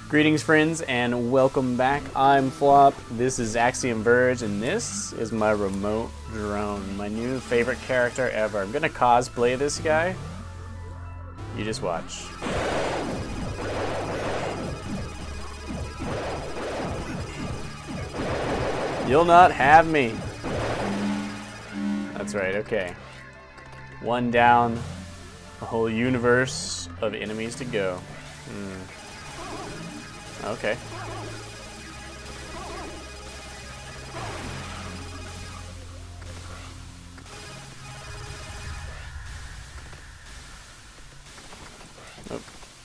Greetings, friends, and welcome back. I'm Phwop, this is Axiom Verge, and this is my remote drone, my new favorite character ever. I'm gonna cosplay this guy. You just watch. You'll not have me. That's right, okay. One down, a whole universe of enemies to go. Okay. Oh.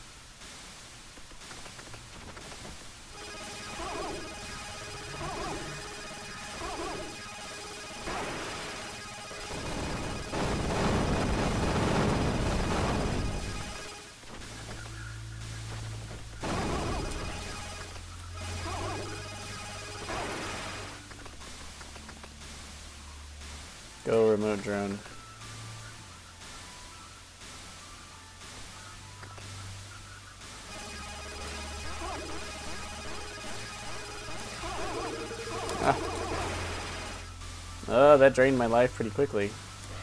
Go remote drone. Ah. Oh, that drained my life pretty quickly.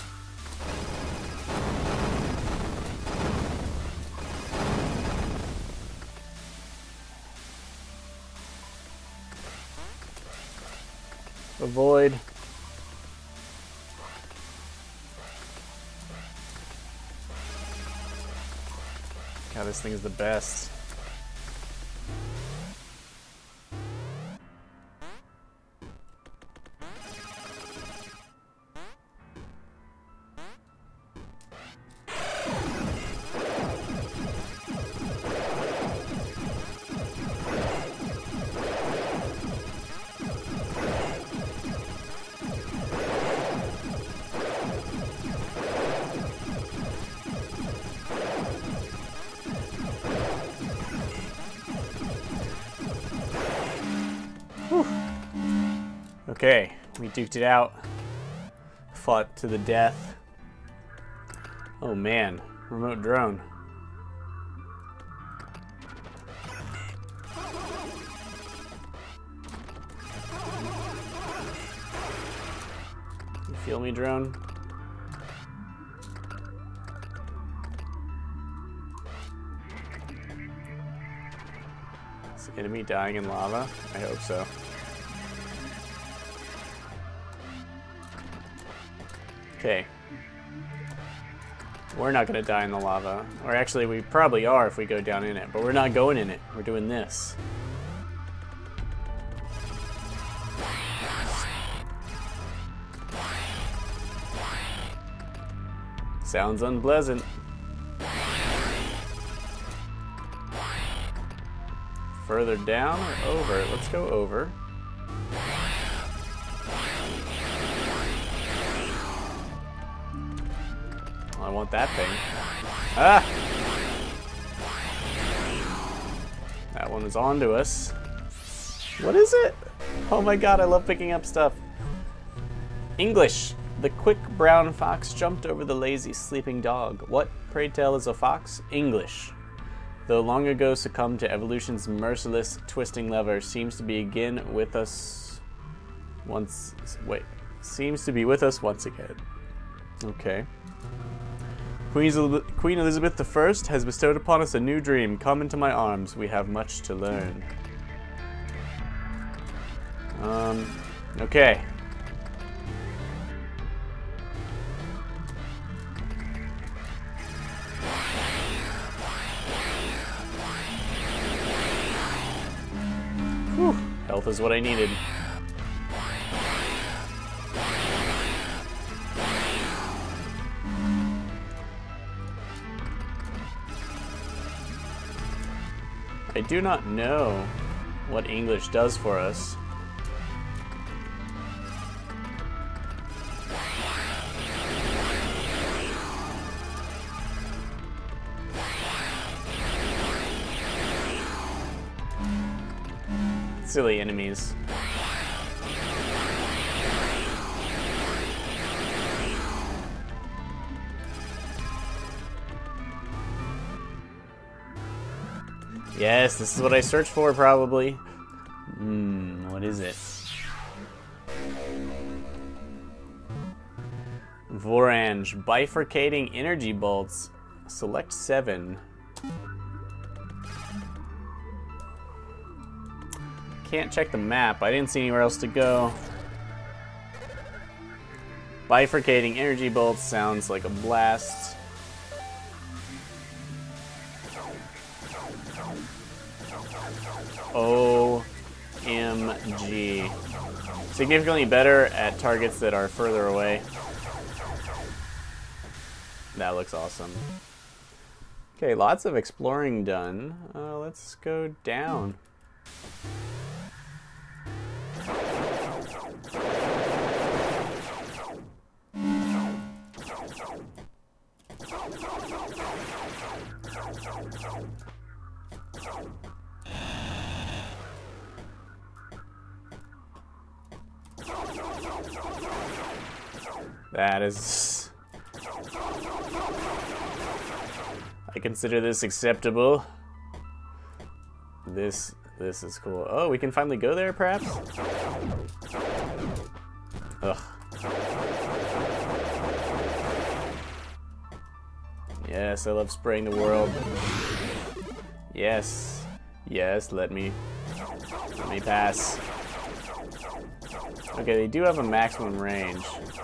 Avoid. God, this thing is the best. Whew. Okay, we duked it out. Fought to the death. Oh man, remote drone. You feel me, drone? Is the enemy dying in lava? I hope so. Okay. We're not gonna die in the lava. Or actually, we probably are if we go down in it, but we're not going in it. We're doing this. Sounds unpleasant. Further down or over? Let's go over. I want that thing. Ah! That one is onto us. What is it? Oh my god, I love picking up stuff. English. The quick brown fox jumped over the lazy sleeping dog. What, pray tell, is a fox? English. Though long ago succumbed to evolution's merciless twisting lever, seems to be with us once again. Okay. Queen Elizabeth I has bestowed upon us a new dream. Come into my arms. We have much to learn. Okay. Whew. Health is what I needed. I do not know what English does for us. Silly enemies. Yes, this is what I searched for, probably. What is it? Vorange, bifurcating energy bolts. Select 7. Can't check the map. I didn't see anywhere else to go. Bifurcating energy bolts sounds like a blast. OMG. Significantly better at targets that are further away. That looks awesome. Okay, lots of exploring done. Let's go down. That is... I consider this acceptable. This is cool. Oh, we can finally go there, perhaps? Ugh. Yes, I love spraying the world. Yes. Yes, let me pass. Okay, they do have a maximum range.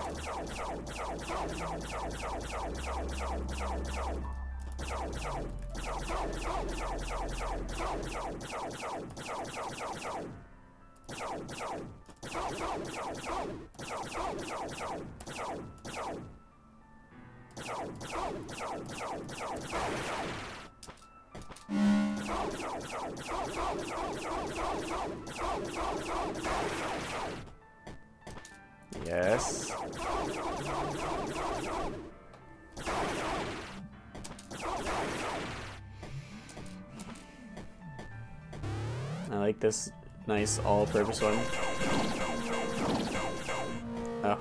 Yes. I like this nice all-purpose one. Oh.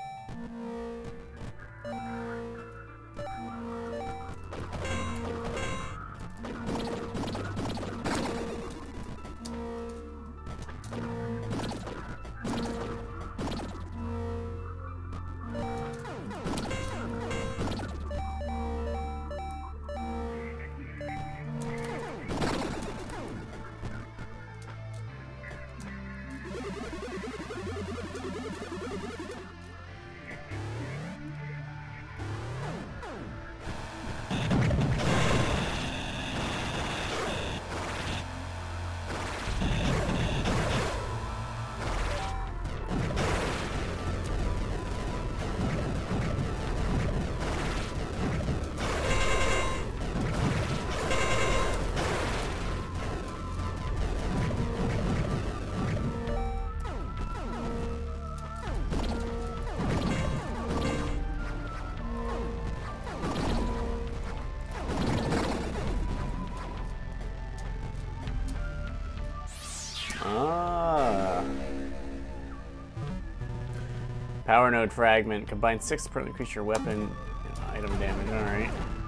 Power node fragment. Combines 6 per increase your weapon and item damage. Alright.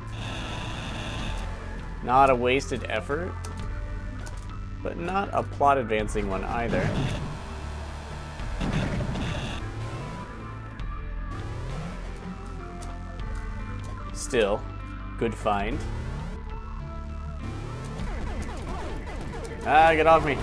Not a wasted effort, but not a plot advancing one either. Still, good find. Ah, get off me.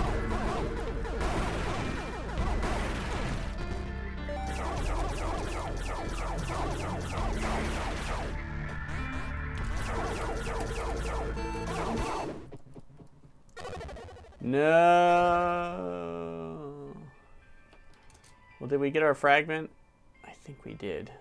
No. Well, did we get our fragment? I think we did.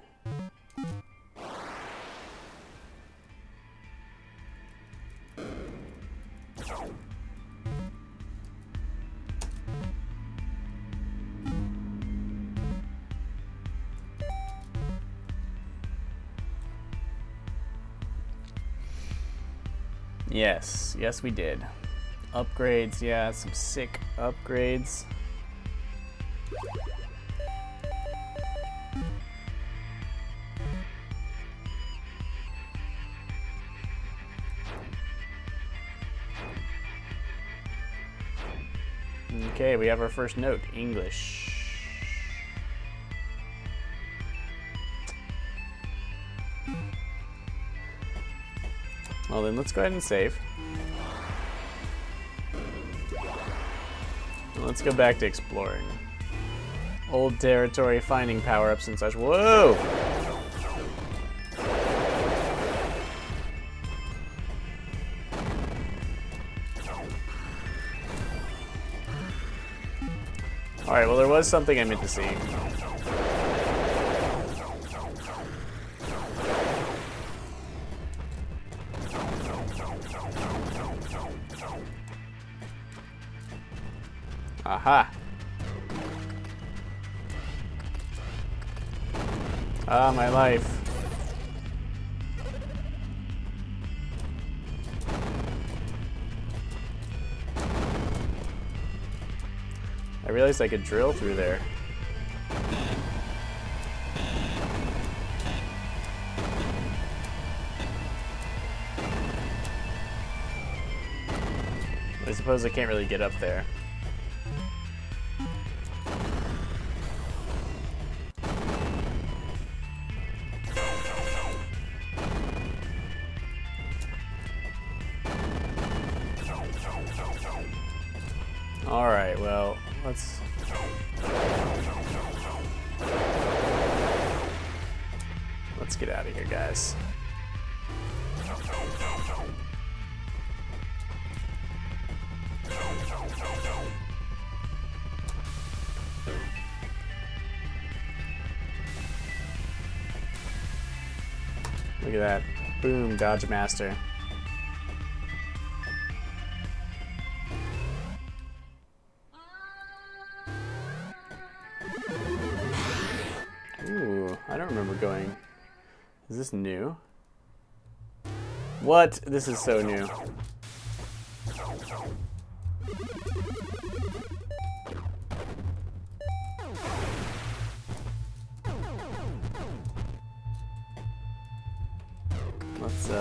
Yes, yes we did. Upgrades, yeah, some sick upgrades. Okay, we have our first note, English. Well then, let's go ahead and save. And let's go back to exploring. Old territory, finding power-ups and such. Whoa! Alright, well there was something I meant to see. Aha! Ah, my life. I realized I could drill through there. I suppose I can't really get up there. Alright, well, let's get out of here, guys. Look at that. Boom, Dodge Master. Ooh, I don't remember going. Is this new? What? This is so new. Let's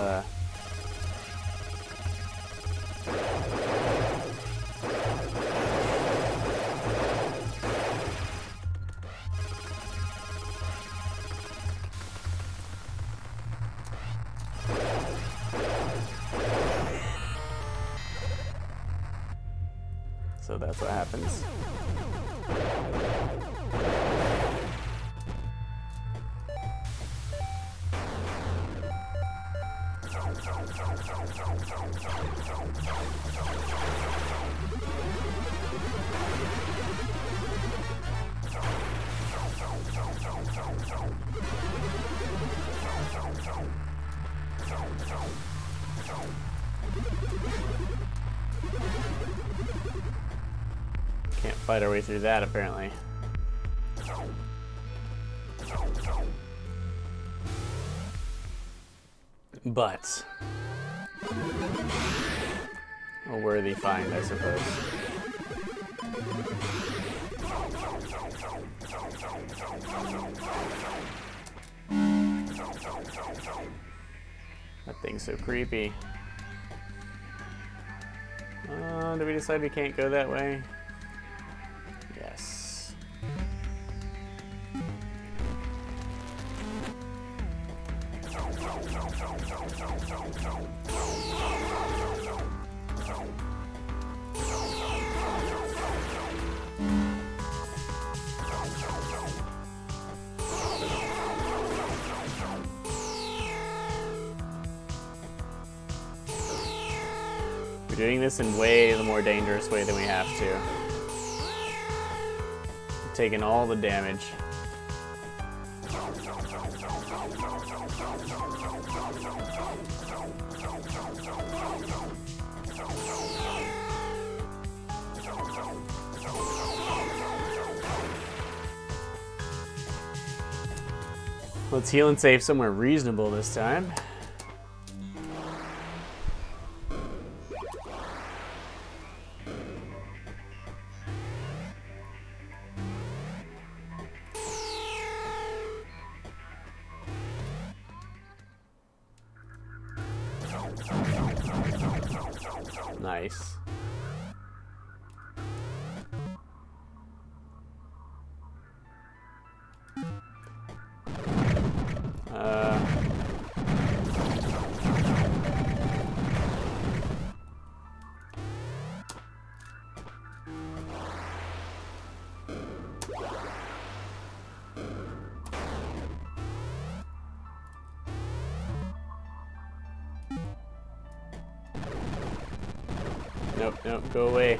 so that's what happens. Can't fight our way through that, apparently. But a worthy find, I suppose. That thing's so creepy. Did we decide we can't go that way? Yes. We're doing this in way the more dangerous way than we have to. We're taking all the damage. Let's heal and save somewhere reasonable this time. Nice. Nope, nope, go away.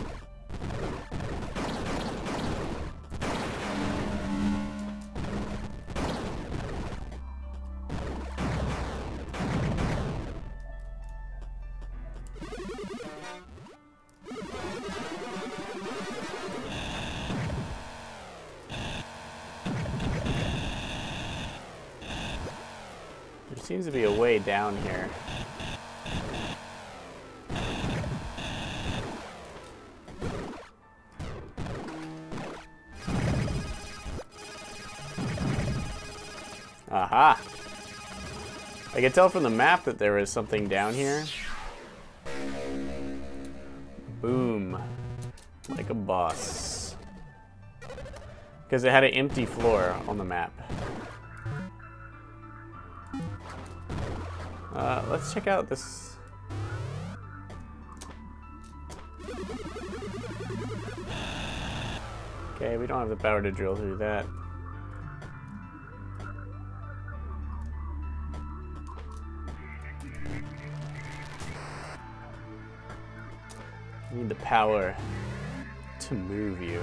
There seems to be a way down here. Aha! I could tell from the map that there was something down here. Boom. Like a boss. Because it had an empty floor on the map. Let's check out this. Okay, we don't have the power to drill through that. Need the power to move you.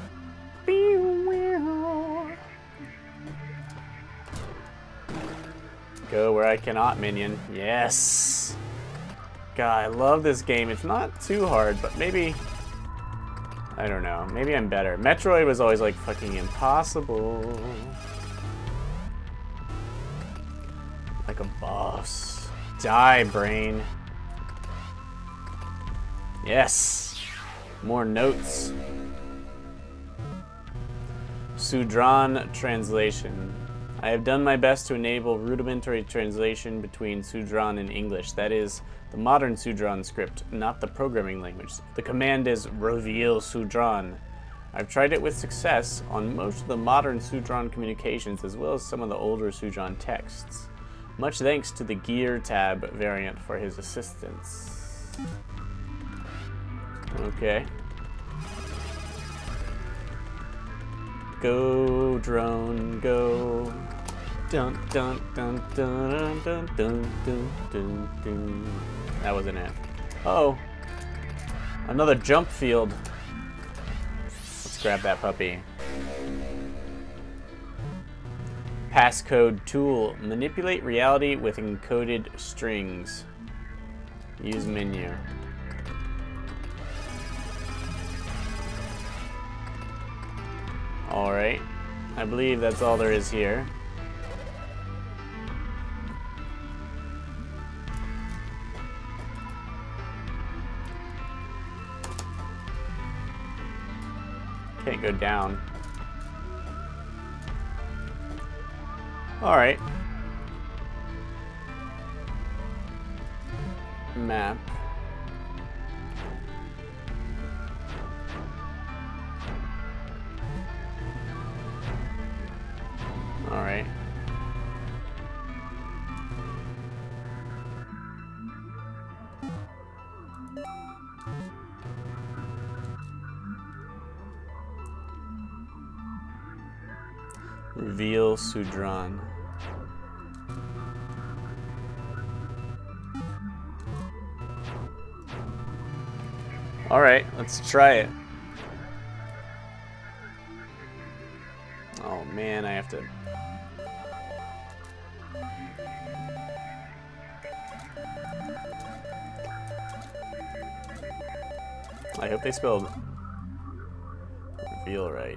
Go where I cannot, minion. Yes! God, I love this game. It's not too hard, but maybe... I don't know. Maybe I'm better. Metroid was always like fucking impossible. Like a boss. Die, brain. Yes! More notes. Sudran translation. I have done my best to enable rudimentary translation between Sudran and English. That is, the modern Sudran script, not the programming language. The command is reveal Sudran. I've tried it with success on most of the modern Sudran communications as well as some of the older Sudran texts. Much thanks to the Gear tab variant for his assistance. Okay. Go, drone, go. Dun dun dun dun dun dun dun dun dun. That wasn't it. Uh-oh. Another jump field. Let's grab that puppy. Passcode tool. Manipulate reality with encoded strings. Use menu. Alright. I believe that's all there is here. Can't go down. Alright. Map. Alright. Reveal Sudran. Alright, let's try it. Oh man, I have to... I hope they spelled reveal right.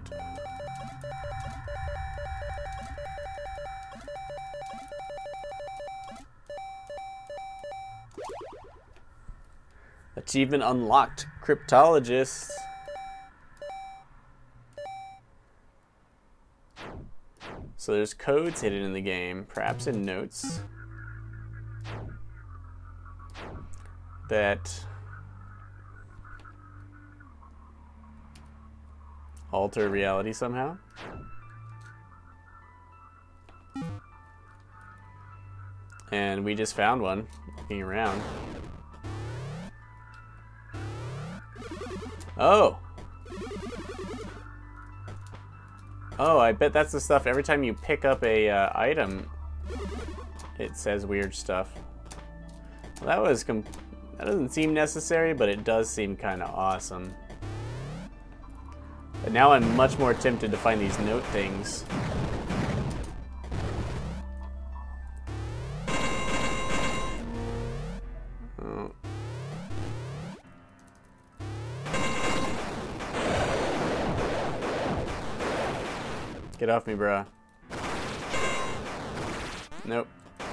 Achievement unlocked. Cryptologist. So there's codes hidden in the game, perhaps in notes, that alter reality somehow. And we just found one looking around. Oh! Oh, I bet that's the stuff. Every time you pick up a item, it says weird stuff. Well, that was That doesn't seem necessary, but it does seem kind of awesome. But now I'm much more tempted to find these note things. Oh. Get off me, bruh. Nope.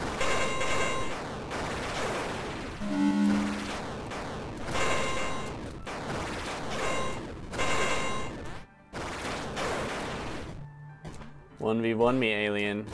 One v one me, alien.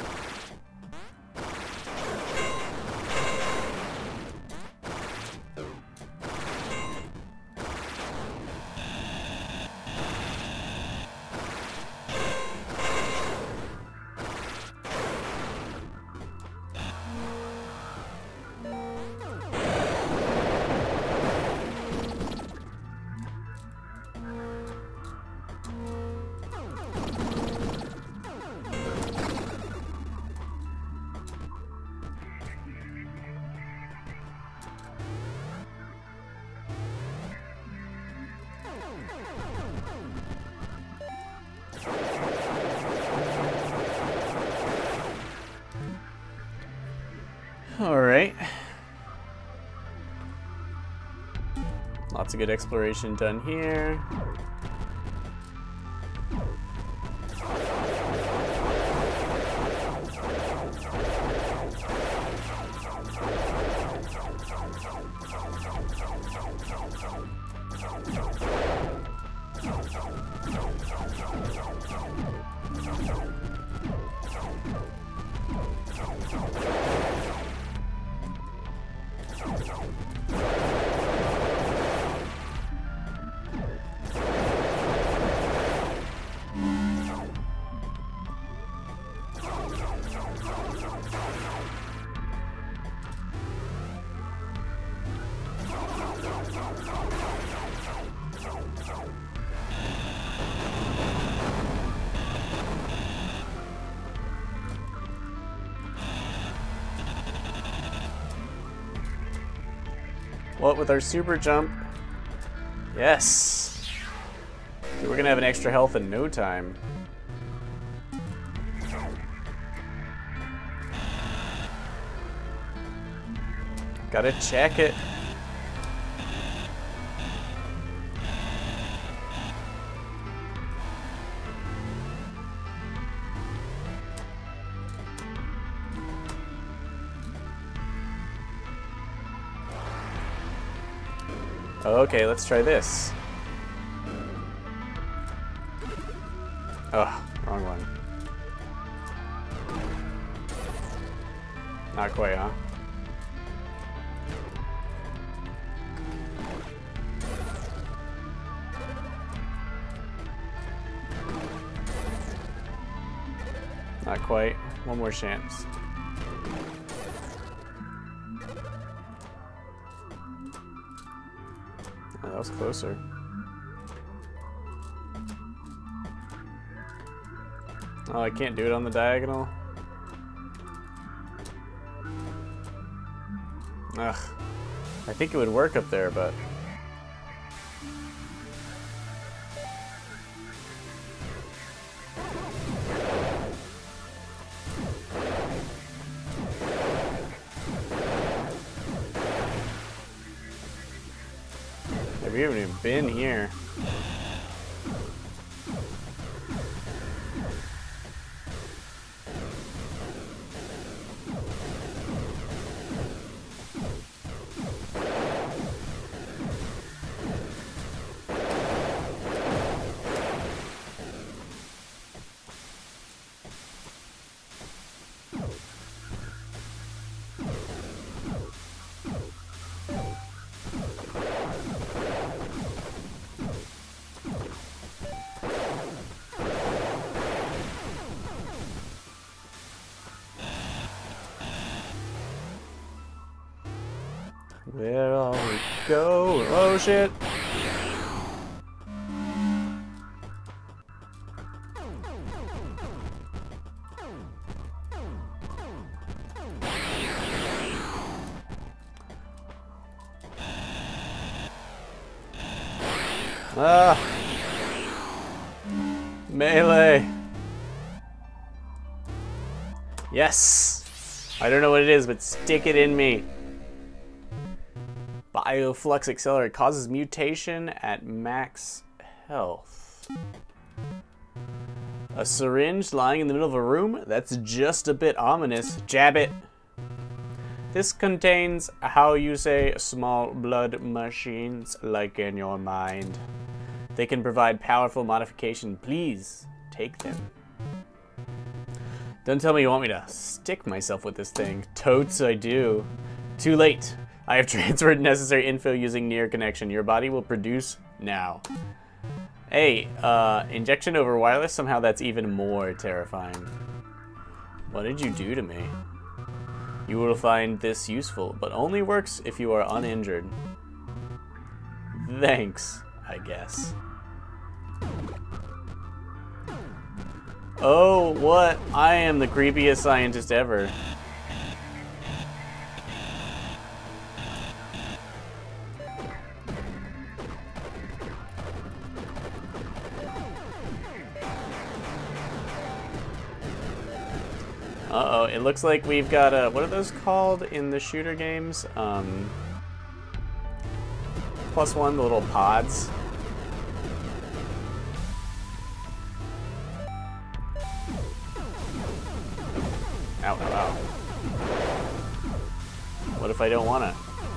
All right. Lots of good exploration done here. What with our super jump? Yes! Dude, we're gonna have an extra health in no time. Gotta check it. Okay, let's try this. Oh, wrong one. Not quite, huh? Not quite. One more chance. Oh, that was closer. Oh, I can't do it on the diagonal? Ugh. I think it would work up there, but... We haven't even been here. Where all we go? Oh shit! Ah! Melee! Yes! I don't know what it is, but stick it in me. Bioflux Accelerator causes mutation at max health. A syringe lying in the middle of a room? That's just a bit ominous. Jab it! This contains, how you say, small blood machines like in your mind. They can provide powerful modification. Please, take them. Don't tell me you want me to stick myself with this thing. Totes I do. Too late. I have transferred necessary info using near connection. Your body will produce now. Hey, injection over wireless? Somehow that's even more terrifying. What did you do to me? You will find this useful, but only works if you are uninjured. Thanks, I guess. Oh, what? I am the creepiest scientist ever. Uh-oh, it looks like we've got what are those called in the shooter games? +1, the little pods. Ow, ow, ow. What if I don't wanna?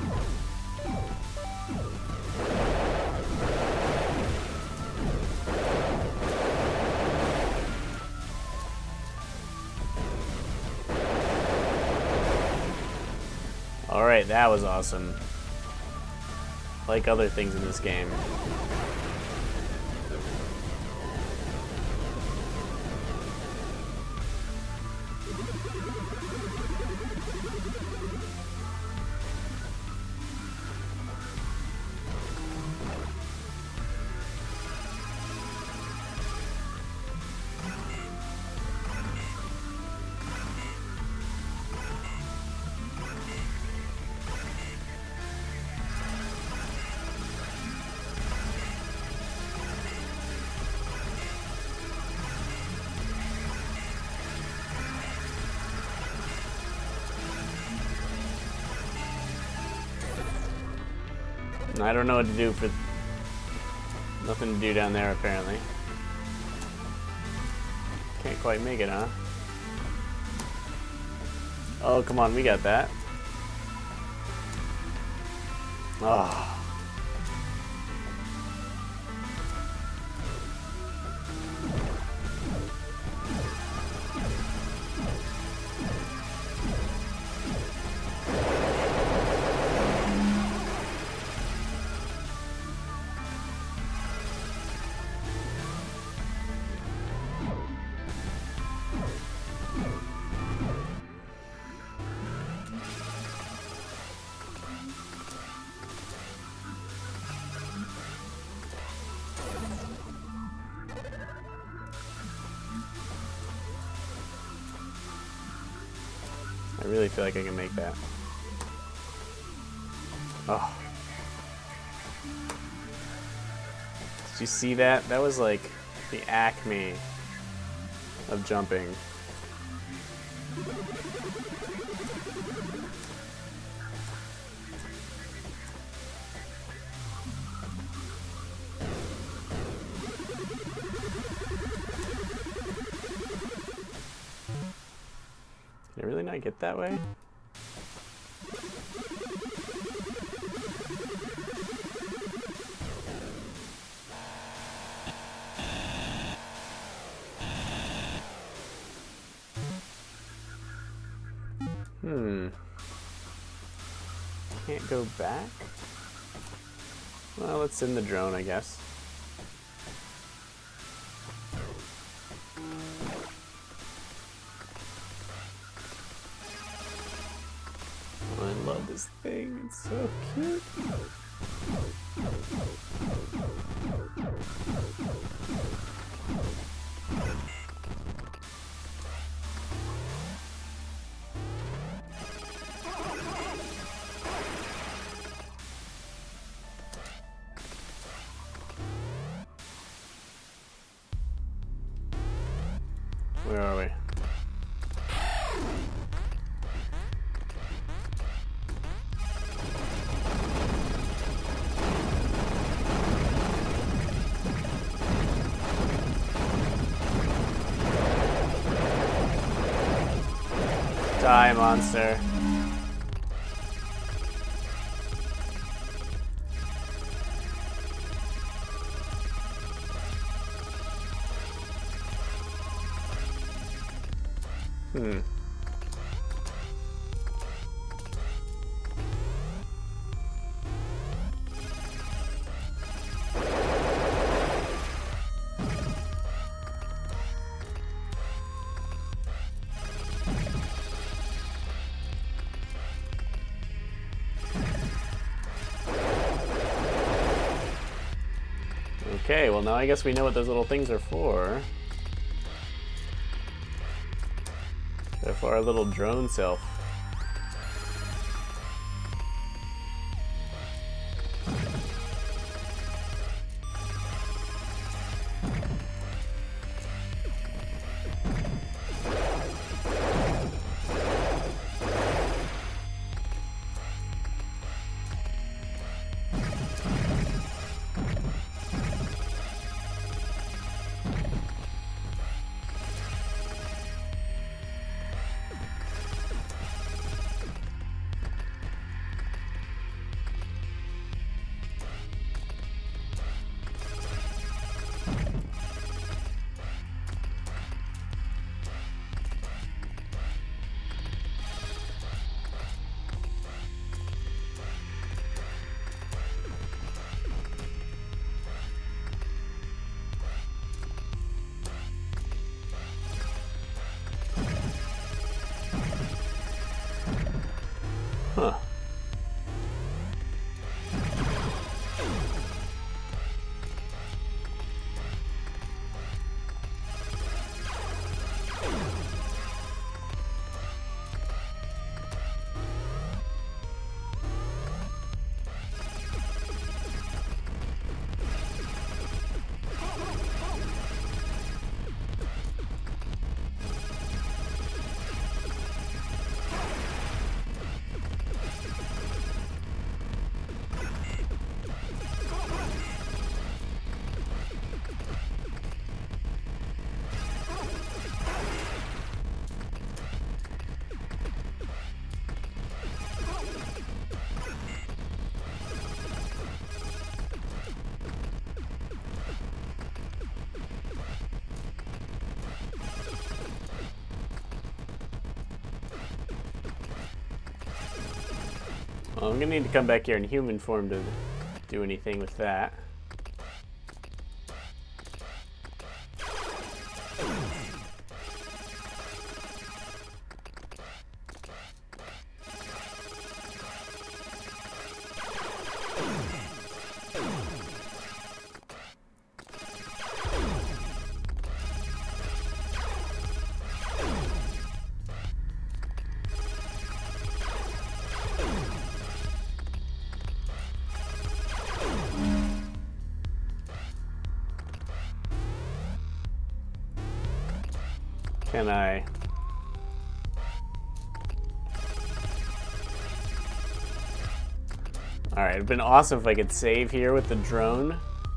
Alright, that was awesome. Like other things in this game. I don't know what to do for... Nothing to do down there, apparently. Can't quite make it, huh? Oh, come on, we got that. Oh. I really feel like I can make that. Oh. Did you see that? That was like the acme of jumping. Did I really not get that way? Can't go back? Well, let's send the drone, I guess. Oh, I love this thing. It's so cute. Die, monster. Okay, well now I guess we know what those little things are for. They're for our little drone self. Huh. Well, I'm gonna need to come back here in human form to do anything with that. Can I? Alright, it'd been awesome if I could save here with the drone.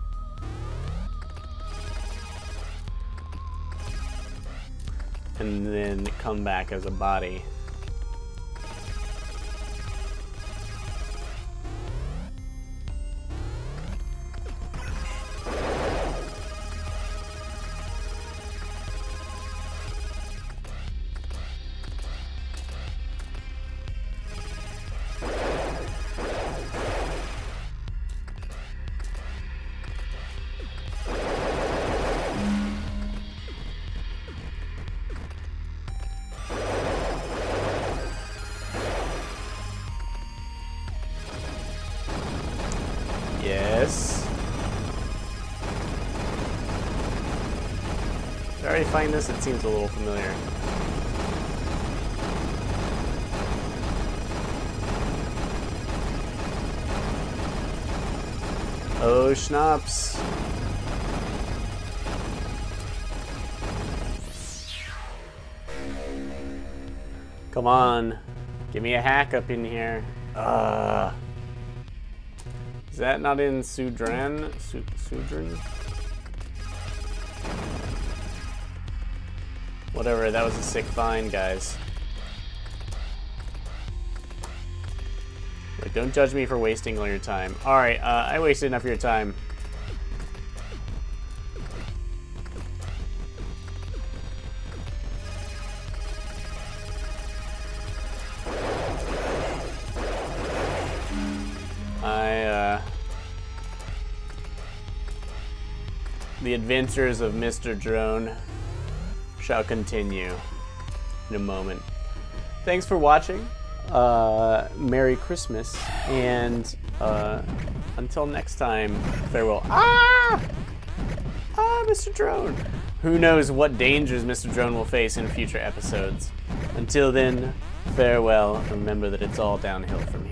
And then come back as a body. Yes. Did I already find this? It seems a little familiar. Oh, schnapps. Come on. Give me a hack up in here. Is that not in Sudran? Sudran? Whatever, that was a sick find, guys. Like, don't judge me for wasting all your time. All right, I wasted enough of your time. The adventures of Mr. Drone shall continue in a moment. Thanks for watching. Merry Christmas, and until next time, farewell. Mr. Drone. Who knows what dangers Mr. Drone will face in future episodes. Until then, farewell. Remember that it's all downhill from